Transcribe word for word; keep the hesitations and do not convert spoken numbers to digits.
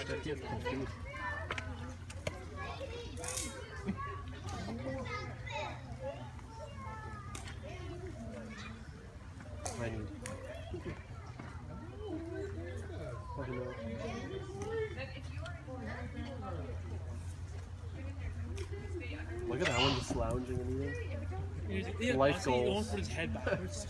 that he is confused. I need. Probably not. Look at that one just lounging and eating. Yeah, Life goals. He goals. almost put his head backwards.